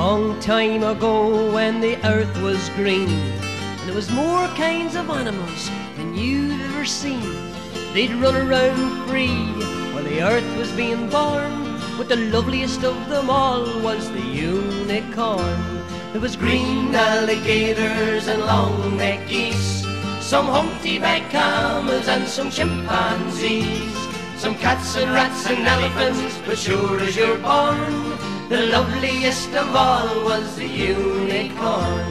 long time ago when the earth was green, and there was more kinds of animals than you'd ever seen. They'd run around free while the earth was being born, but the loveliest of them all was the unicorn. There was green alligators and long-necked geese, some humpty-backed camels and some chimpanzees, some cats and rats and elephants, but sure as you're born, the loveliest of all was the unicorn.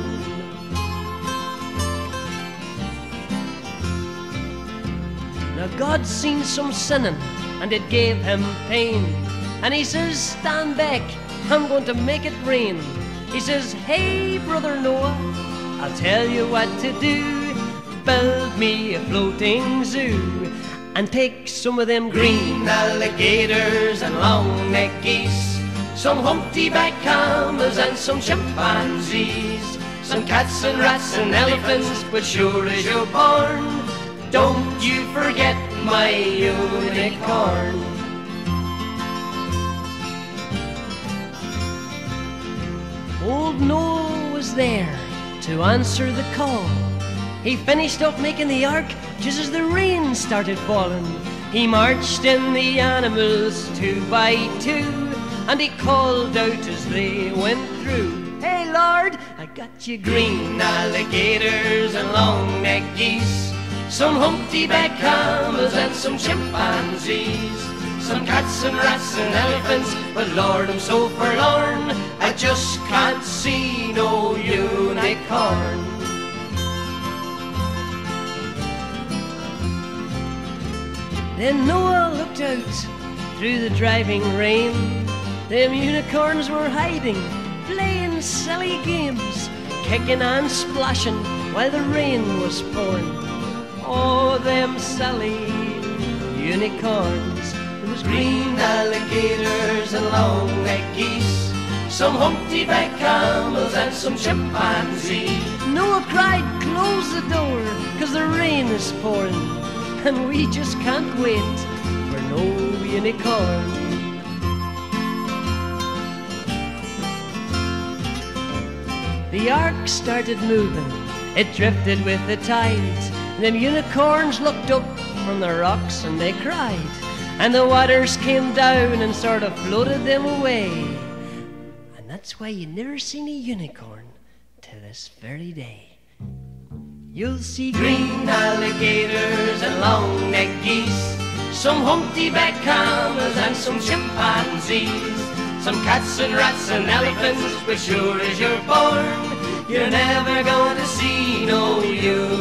Now God seen some sinning, and it gave him pain, and he says, stand back, I'm going to make it rain. He says, hey brother Noah, I'll tell you what to do. Build me a floating zoo, and take some of them green alligators and long-necked geese, some humpty-backed camels and some chimpanzees, some cats and rats and elephants, but sure as you're born, don't you forget my unicorn. Old Noah was there to answer the call. He finished up making the ark just as the rain started falling. He marched in the animals 2 by 2, and he called out as they went through, hey Lord, I got you green alligators and long-necked geese, some humpty-backed camels and some chimpanzees, some cats and rats and elephants, but Lord, I'm so forlorn, I just can't see no unicorn. Then Noah looked out through the driving rain. Them unicorns were hiding, playing silly games, kicking and splashing while the rain was pouring. Oh, them silly unicorns. There was green alligators and long-necked geese, some humpty-backed camels and some chimpanzees. Noah cried, close the door, 'cause the rain is pouring, and we just can't wait for no unicorn. The ark started moving, it drifted with the tide. Them unicorns looked up from the rocks and they cried, and the waters came down and sort of floated them away. And that's why you never seen a unicorn to this very day. You'll see green alligators and long-necked geese, some humpty-backed camels and some chimpanzees, some cats and rats and elephants, but sure as you're born, you're never gonna see no unicorn.